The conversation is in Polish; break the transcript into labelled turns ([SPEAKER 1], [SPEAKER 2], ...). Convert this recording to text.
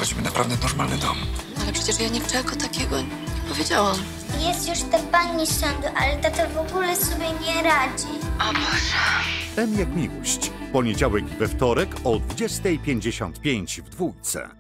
[SPEAKER 1] prowadzimy naprawdę normalny dom.
[SPEAKER 2] Ale przecież ja niczego takiego nie powiedziałam.
[SPEAKER 3] Jest już ta pani z sądu, ale tata w ogóle sobie nie radzi.
[SPEAKER 2] O Boże.
[SPEAKER 4] M jak miłość. Poniedziałek i we wtorek o 20:55 w Dwójce.